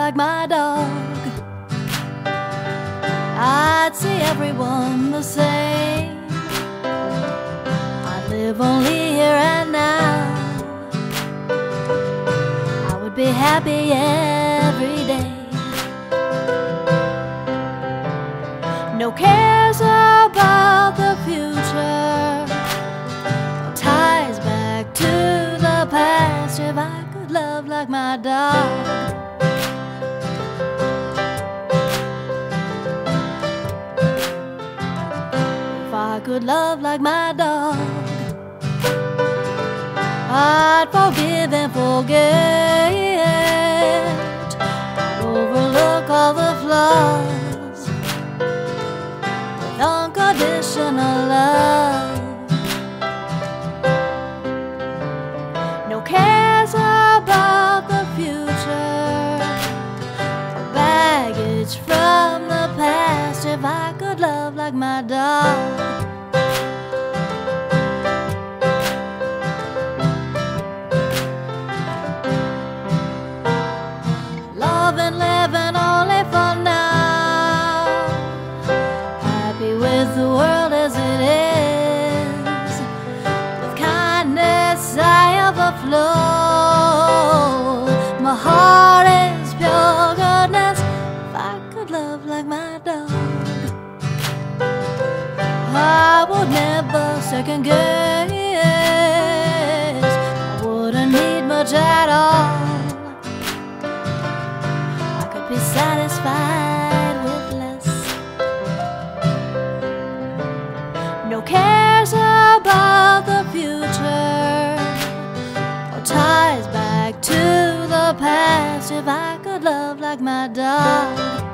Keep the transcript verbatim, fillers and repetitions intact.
like my dog, I'd see everyone the same. I'd live only here and now. I would be happy every day. No cares about the future, no ties back to the past. If I could love like my dog, if I could love like my dog, I'd forgive and forget, I'd overlook all the flaws with unconditional love. No cares about the future, no baggage from the past. If I could love like my dog, love and living only for now, happy with the world as it is, with kindness I overflow. My heart is pure goodness. If I could love like my dog, I would never second guess. I wouldn't need much at all. I could be satisfied with less. No cares about the future, or ties back to the past. If I could love like my dog,